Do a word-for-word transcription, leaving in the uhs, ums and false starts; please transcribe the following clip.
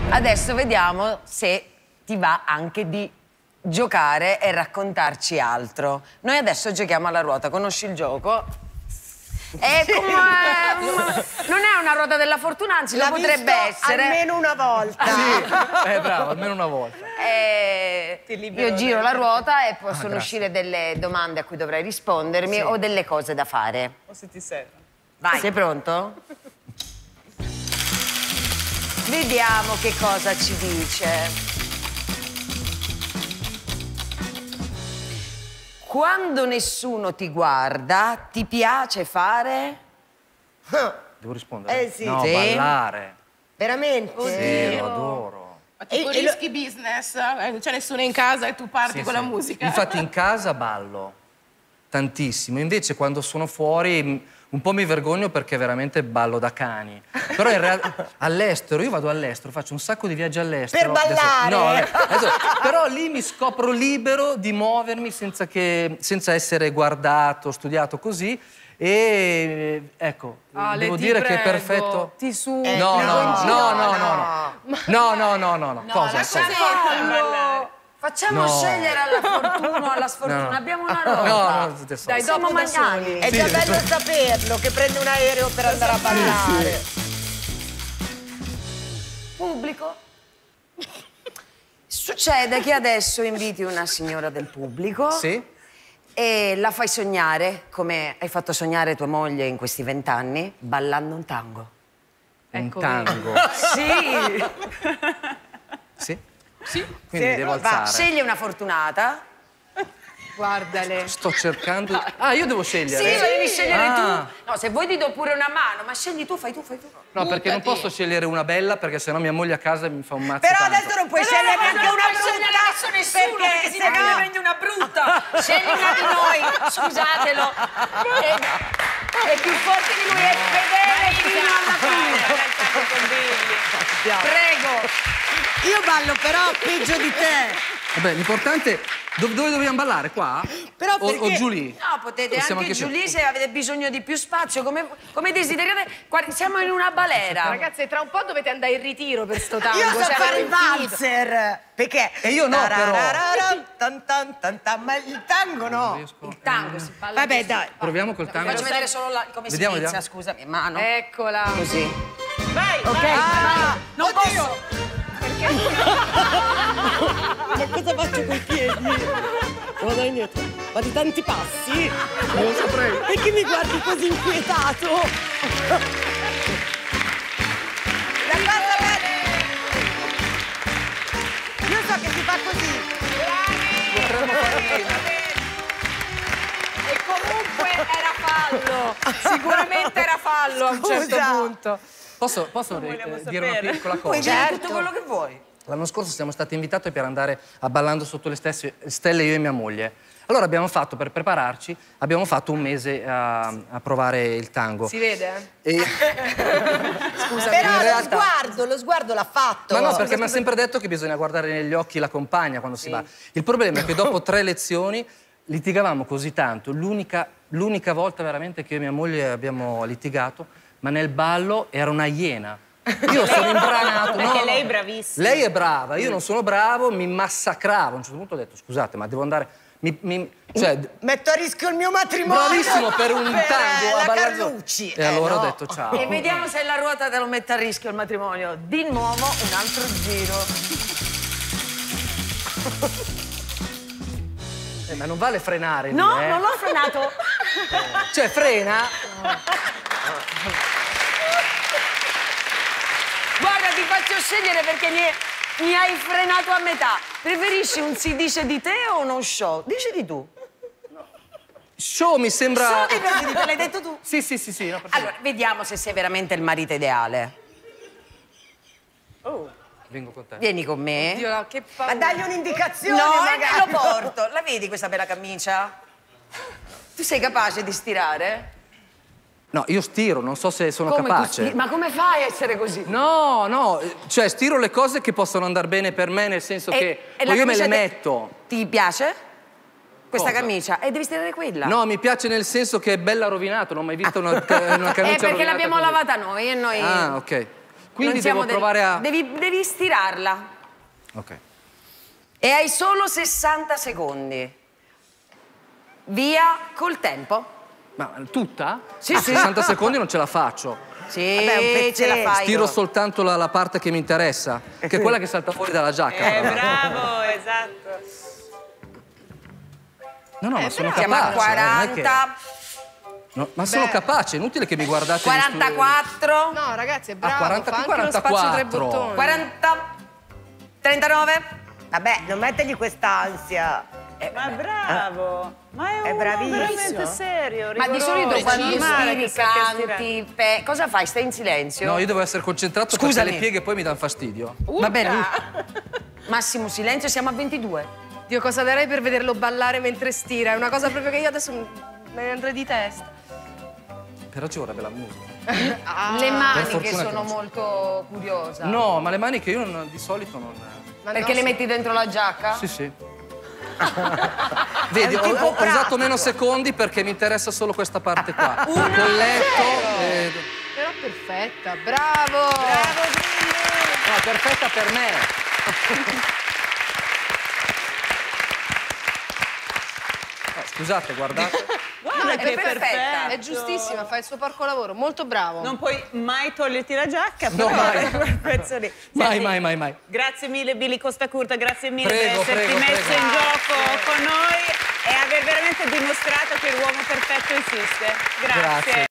Adesso vediamo se ti va anche di giocare e raccontarci altro. Noi adesso giochiamo alla ruota, conosci il gioco? È come... non è una ruota della fortuna, anzi lo potrebbe essere. Almeno una volta. Sì, è bravo, almeno una volta. Eh, io giro la ruota e possono ah, uscire delle domande a cui dovrai rispondermi sì. o delle cose da fare. O se ti serve. Vai. Sei pronto? Vediamo che cosa ci dice. Quando nessuno ti guarda, ti piace fare? Devo rispondere? Eh sì. No, sì. ballare. Veramente? Sì, lo adoro. Ma tipo e, rischi e lo... business, eh? Non c'è nessuno in casa e tu parti sì, con sì. la musica. Infatti in casa ballo tantissimo, invece quando sono fuori un po' mi vergogno perché veramente ballo da cani. Però in realtà all'estero, io vado all'estero, faccio un sacco di viaggi all'estero. Per ballare? Adesso, no, adesso, però lì mi scopro libero di muovermi senza, che, senza essere guardato, studiato così. E ecco, Ale, devo ti dire prego, che è perfetto. Ti su. Eh, no, no, no, no, no, no, no. no, no, no, no, no. Cosa? Facciamo, facciamo No. scegliere alla fortuna o alla sfortuna. No, no. Abbiamo una roba. No, no, no, Dai, dopo siamo da soli. magnani. È già Sì. bello saperlo, che prende un aereo per andare a ballare. Pubblico. Succede che adesso inviti una signora del pubblico. Sì? E la fai sognare, come hai fatto sognare tua moglie in questi vent'anni, ballando un tango. Un Ecco, tango. Sì! Sì? Sì. Quindi Sì, devo va, alzare. Scegli una fortunata. Guardale. Sto cercando... Ah, io devo Sì, scegliere? lo devi scegliere Ah. tu. No, se vuoi ti do pure una mano, ma scegli tu, fai tu, fai tu. No, perché non Buttati. posso scegliere una bella, perché sennò mia moglie a casa mi fa un mazzo Però tanto. adesso non puoi Però scegliere non neanche puoi una scegliere brutta. adesso nessuno, perché se significa che ne prendi una brutta. Scegli una di noi, scusatelo. È, è più forte di lui, è fedele fino alla fine. Prego. Io ballo però peggio di te. Vabbè, l'importante... Dove, dove dobbiamo ballare? Qua? Però o, perché- o giù lì? No, potete Possiamo anche anche giù se- lì se avete bisogno di più spazio, come, come desideriate. Guarda, siamo in una balera. Ragazzi, tra un po' dovete andare in ritiro per sto tango. Io so cioè, fare il veramente finito. valzer. Perché? E io no, però. Tararararam, tan tan tan tan, ma il tango no. Il tango si balla Vabbè, così. dai. Proviamo col tango. Faccio vedere solo la, come Vediamo, si inizia, vediamo. scusami, mano. Eccola. Così. Vai, Ok, vai. ah, non Oddio. posso. Ma cosa faccio coi piedi? Vado indietro. Ma di tanti passi? Non lo saprei. Perché mi guardi così inquietato? La cosa bella. Io so che si fa così. Potremmo fare... E comunque era fallo. Sicuramente era fallo a un certo Scusa. punto. Posso, posso eh, dire una piccola Puoi cosa? dire Certo. tutto quello che vuoi. L'anno scorso siamo stati invitati per andare a Ballando sotto le stesse stelle io e mia moglie. Allora abbiamo fatto, per prepararci, abbiamo fatto un mese a, a provare il tango. Si vede? E... Scusa, Però in lo realtà- sguardo, lo sguardo l'ha fatto. Ma no, perché mi ha sempre detto che bisogna guardare negli occhi la compagna quando si va. Il problema è che dopo tre lezioni litigavamo così tanto. L'unica, l'unica volta veramente che io e mia moglie abbiamo litigato, ma nel ballo era una iena. Io sono imbranato. Perché no, lei è no. bravissima. Lei è brava, io non sono bravo, mi massacravo. A un certo punto ho detto, scusate, ma devo andare... Mi, mi, cioè, Metto a rischio il mio matrimonio. bravissimo per un per, tango. eh, a la Ballando- Carlucci. E Eh, allora no. ho detto ciao. E vediamo se la ruota te lo mette a rischio il matrimonio. Di nuovo un altro giro. Eh, ma non vale frenare lì, No, eh. non l'ho frenato. Cioè, frena. Guarda, ti faccio scegliere perché mi, mi hai frenato a metà. Preferisci un si dice di te o uno show? Decidi tu. Show mi sembra... Solo di te, di te, l'hai detto tu. Sì, sì, sì, sì. No, perfetto. Allora, vediamo se sei veramente il marito ideale. Vengo con te. Vieni con me. Dio, che Ma paura. dagli un'indicazione, No, e magari. me lo porto. La vedi questa bella camicia? Tu sei capace di stirare? No, io stiro, non so se sono Come tu capace. sti- Ma come fai a essere così? No, no, eh, cioè stiro le cose che possono andare bene per me, nel senso che e la poi io me le camicia te- metto. Ti piace? Questa Cosa? camicia? E devi stirare quella. No, mi piace nel senso che è bella rovinato, non ho mai visto una, ca- una camicia Eh, perché rovinata l'abbiamo così. lavata noi e noi... Ah, ok. Quindi Non siamo devo provare a... Devi, devi stirarla. Ok. E hai solo sessanta secondi. Via col tempo. Ma tutta? Sì, A sì. sessanta secondi non ce la faccio. Sì, Vabbè, un ce la pezzetto. fai. Stiro soltanto la, la parte che mi interessa, che è quella che salta fuori dalla giacca. Eh, però. bravo, esatto. No, no, ma sono Siamo a capace. eh, non è che- quaranta, no, ma sono capace, è inutile che mi guardate in studio. quarantaquattro, No, ragazzi, è bravo. quaranta, fa anche lo spazio tre quarantaquattro. bottoni. quaranta, trentanove. Vabbè, non mettergli quest'ansia. Ma è bravo! Ma è, È uno bravissimo. veramente serio, Ma di solito rigoroso, quando normale stiri, che sappia stirare. canti, pe- cosa fai? Stai in silenzio? No, io devo essere concentrato Scusami. perché le pieghe poi mi danno fastidio. Va bene. Massimo silenzio, siamo a ventidue. Dio, cosa darei per vederlo ballare mentre stira? È una cosa proprio che io adesso me ne andrei di testa. Però ci vorrebbe la musica. Le Per maniche fortuna che sono non c'è. molto curiosa. No, ma le maniche io non- di solito non... Ma Perché no, le metti dentro la giacca? Sì, sì. Vedi, ho, tipo ho braccio. usato meno secondi perché mi interessa solo questa parte qua. Il colletto... eh, Però perfetta, bravo! Bravo, Grilli! No, perfetta per me. Eh, scusate, guardate. Guarda è che perfetta. perfetto! È giustissima, fa il suo porco lavoro, molto bravo. Non puoi mai toglierti la giacca, No, però mai. quel pezzo lì. Mai, Senti, mai, mai, mai. Grazie mille Billy Costacurta, grazie mille Prego, per esserti prego, messo prego. in gioco con noi e aver veramente dimostrato che l'uomo perfetto esiste. Grazie. Grazie.